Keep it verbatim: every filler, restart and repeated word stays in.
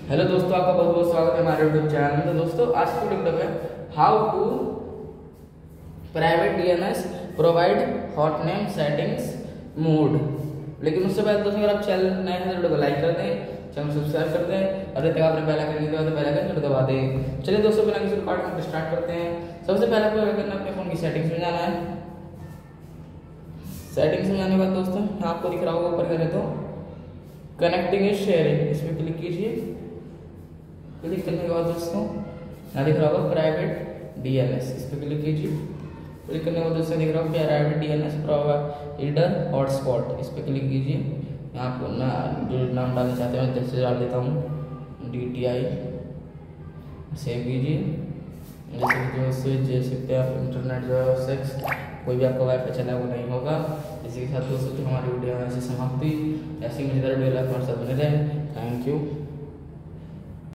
Hello दोस्तों, आपका बहुत बहुत स्वागत है हमारे यूट्यूब चैनल में। तो दोस्तों आज की वीडियो है how to private DNS provide host name settings mode. लेकिन उससे पहले दोस्तों अगर आप चैनल नए हैं तो वीडियो को लाइक कर दें, चैनल सब्सक्राइब कर दें और जब आपने पहला करने के बाद पहला कर जरूर दबा दें। चलिए दोस्तों बिना किसी रिकॉर्ड में स्टार्ट करते हैं। सबसे पहले आपको क्या करना है, अपने फोन की सेटिंग्स में जाना है। सेटिंग्स में जाने के बाद दोस्तों आपको दिख रहा होगा ऊपर करें तो कनेक्टिंग इज शेयरिंग, इस पर क्लिक कीजिए। क्लिक करने के बाद दोस्तों यहाँ दिख रहा होगा प्राइवेट डीएनएस, इस पर क्लिक कीजिए। क्लिक करने के बाद दोस्तों दिख रहा होगा प्राइवेट डीएनएस प्रोवाइडर हॉटस्पॉट, इस पर क्लिक कीजिए। यहाँ आपको ना जो नाम डालना चाहते हैं जैसे डाल देता हूँ डी टी आई, सेव कीजिए। जैसे कि जो स्विच दे सकते हैं आप, इंटरनेट जो है सेक्स कोई भी आपका वाईफाई चला वो नहीं होगा। इसी के साथ दोस्तों हमारी वीडियो ऐसी समाप्ति, ऐसी मजेदार वीडियो हमारे साथ बने रहे। Thank you.